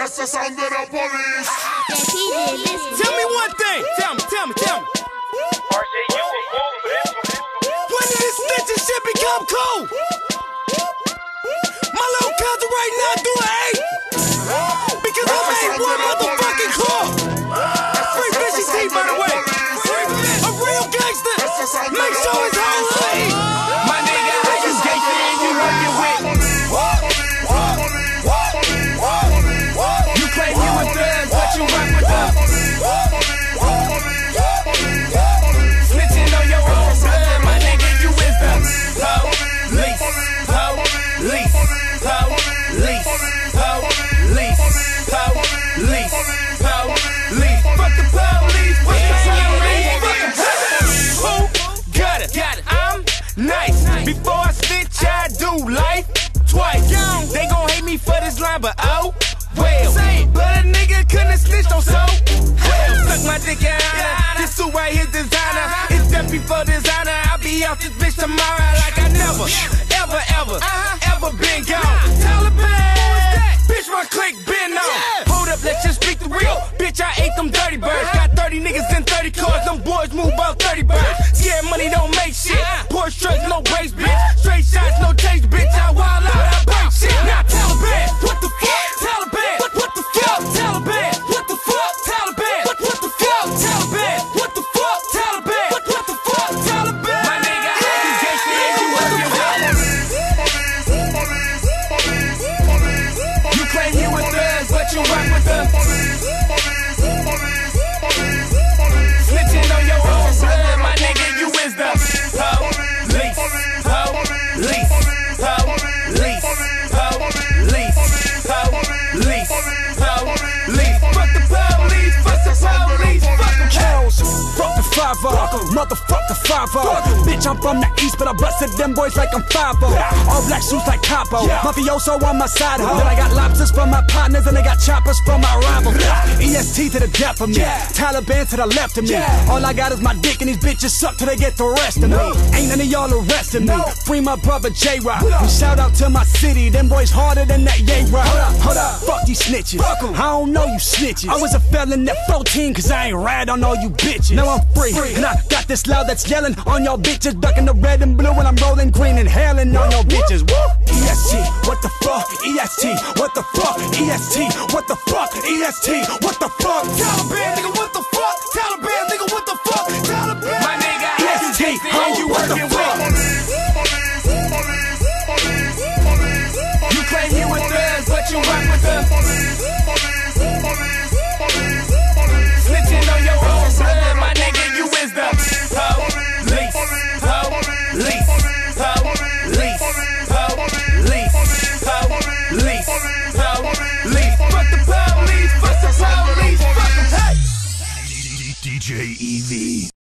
That's the sound of the police. Tell me one thing. Tell me. When did this snitching shit become cool? My little cousin right now doing 8 because I made one motherfucking call. Free Fishy T, by the way. A real gangster. Make sure it's holy. My nigga, how you gangster and you working with? You claim you a thug, but you rock with us. Snitching on your own blood, my nigga, you is the police. Fuck the police, fuck the police, who got it? I'm nice. Before I snitch, I do life twice. They gon' hate me for this line, but oh well. But a nigga couldn't snitch on so well. Suck my dick and honor. This suit right here designer. It's just before designer. I'll be off this bitch tomorrow like I never, ever been gone. Taliban, bitch, my clique been on. Hold up, let's just speak the real. Bitch, I ate them dirty birds. Got 30 niggas in 30 cars. Them boys move about 30 birds. Yeah, money don't make shit. Porsche trucks, no brakes, bitch. Straight shots, no change, bitch. I wild out, I break shit. Now Taliban, what the fuck? Taliban, what the fuck? Taliban, what the fuck? Taliban, what the fuck? Taliban, what the fuck? Taliban, what the fuck? Taliban. My nigga, I just gangsta and you working with. You claim you a thug, but you rock with us. Snitching on your own blood, my nigga, you is the police. Fuck the police, fuck the police, fuck them cows. Fuck the 5-0, motherfucker 5-0. Bitch, I'm from the east, but I busted them boys like I'm 5-0. All black suits like Capo, mafioso on my side, ho. Then I got lobsters from my partners and I got choppers from my rivals. EST to the death of me, Taliban to the left of me. All I got is my dick and these bitches suck till they get the rest of me. Ain't none of y'all arresting me. Free my brother J-Rock. And shout out to my city, them boys harder than that Ye-Rock. Hold up, fuck these snitches. I don't know you snitches. I was a felon at 14 cause I ain't ride on all you bitches. Now I'm free, and I got this loud that's yelling on y'all bitches, ducking the red and blue, and I'm rolling green and hailing on y'all bitches. Woo! EST, what the fuck? EST, what the fuck? EST, what the fuck? EST, what the fuck? Taliban, nigga, what the fuck? Taliban, nigga, what the fuck? Taliban, my nigga, EST, and you what the working fuck? with. You claim you a thug, but you rock with us. Snitching on your own blood, my nigga, you is the police. Fuck the police, fuck the police, fuck them. Hey! DJ EV.